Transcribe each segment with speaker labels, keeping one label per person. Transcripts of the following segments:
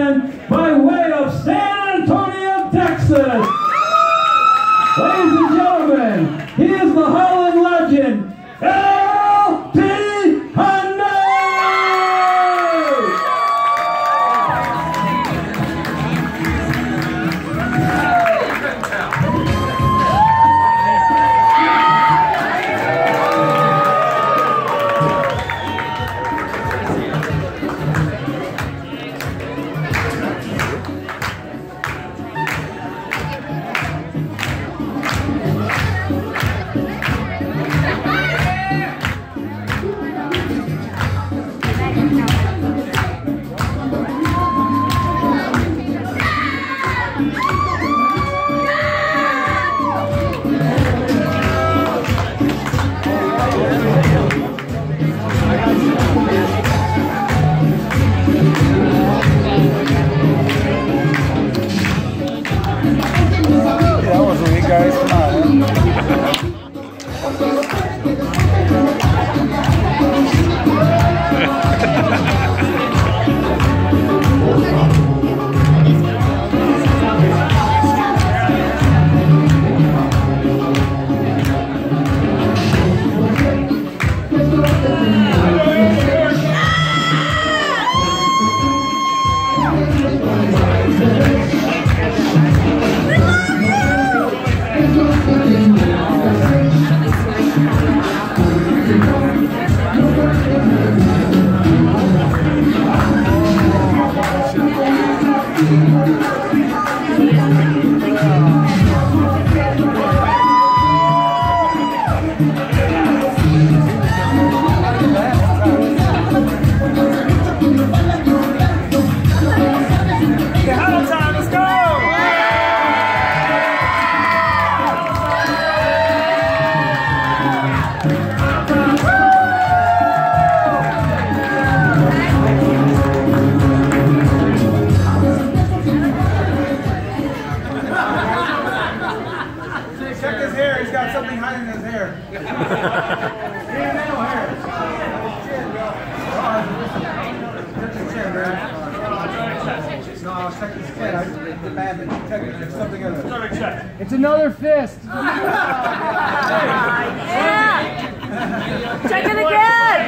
Speaker 1: man by way of San Antonio, Texas. Ladies and gentlemen, he is the Holland legend, Tejano!
Speaker 2: It's another fist.
Speaker 3: Yeah. Check it again.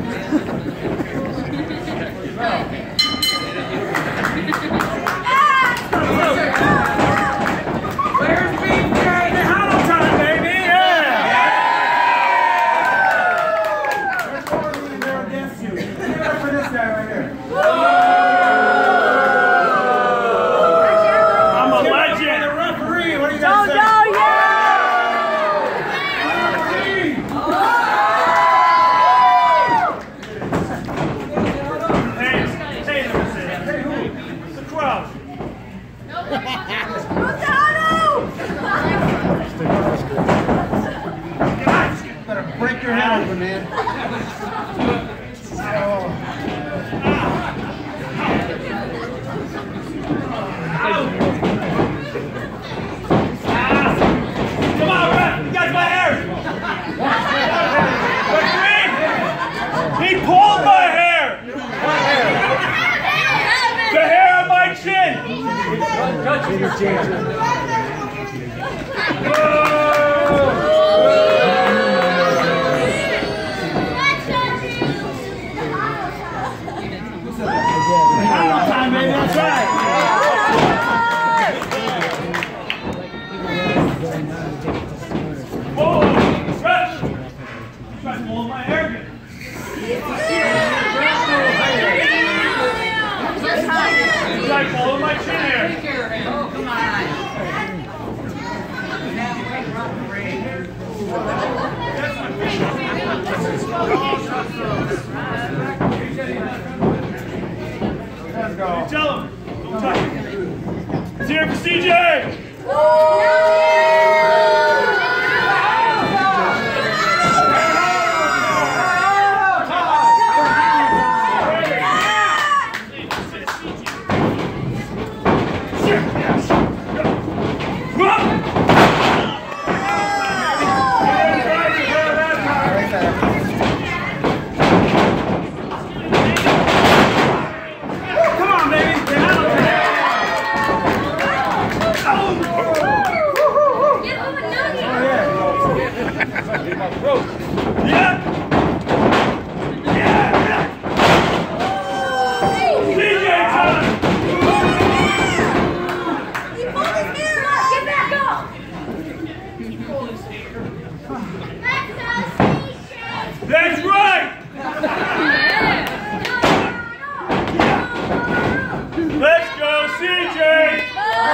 Speaker 4: Where's BJ? Tejano time, baby. Yeah. There's more of you there against you. Give it up for this guy right here. Break your head open, man.
Speaker 5: Come on, ref! You got my hair! He pulled my hair! The hair on my chin!
Speaker 4: That's right.
Speaker 5: Whoa! Stretch! Try pulling my hair again. Try pulling my chin hair.
Speaker 3: Oh, come on.
Speaker 4: Let's go.
Speaker 5: Tell him. Don't touch it. It's here for CJ. That's right! Let's go, CJ!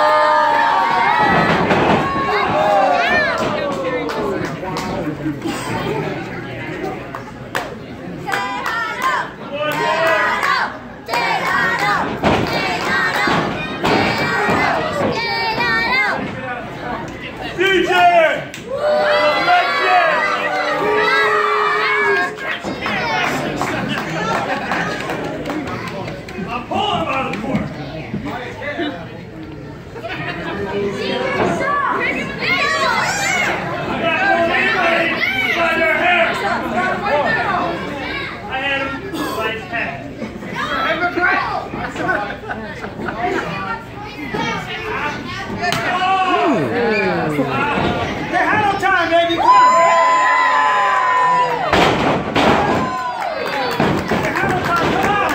Speaker 4: Tejano time, baby, come on! Tejano time, come on!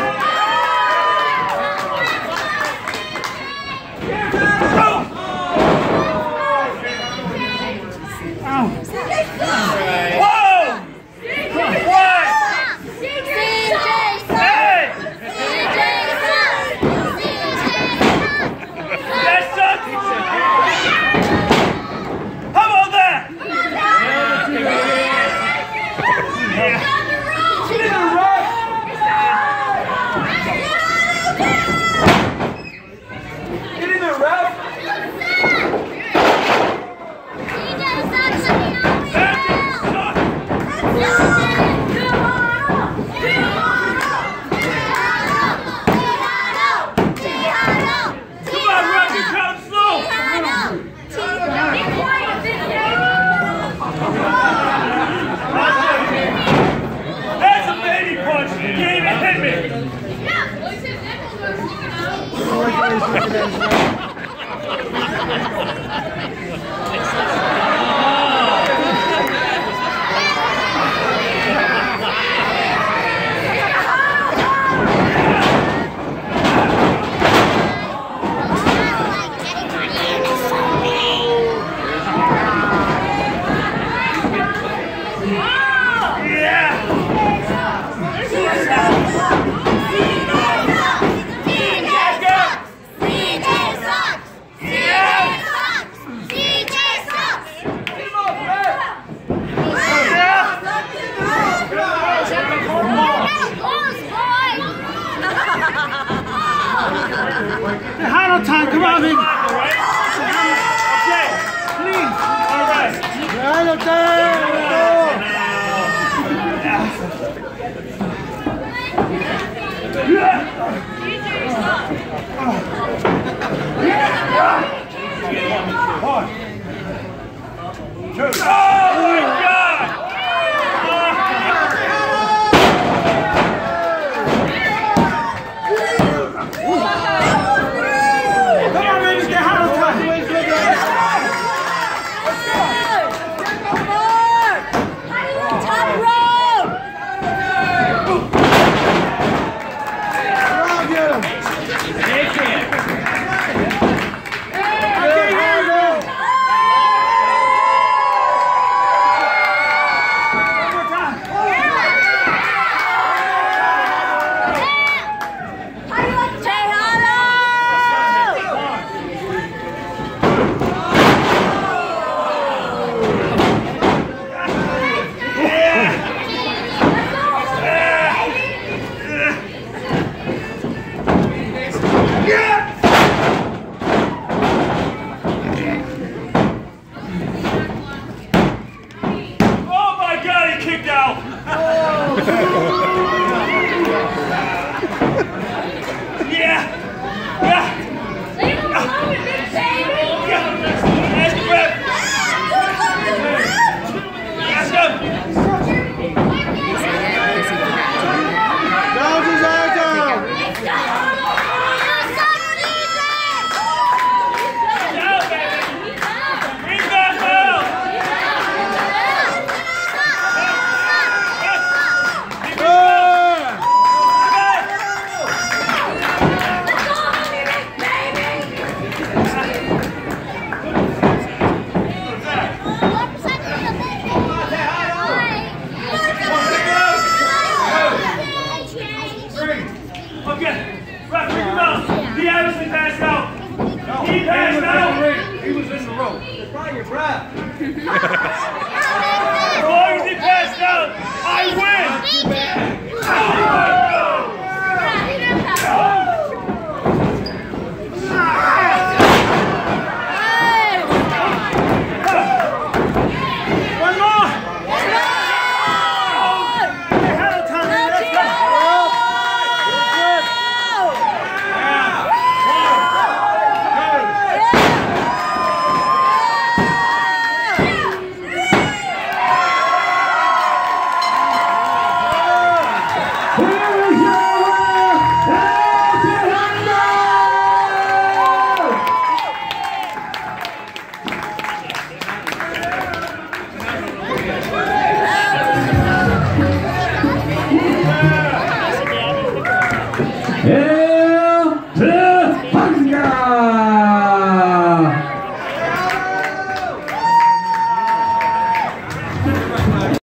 Speaker 4: Tejano time, come on, baby. Okay, please. All right. Tejano time. One, two. Oh my God! Come on, baby, Tejano time.
Speaker 5: Oh my God, he kicked out!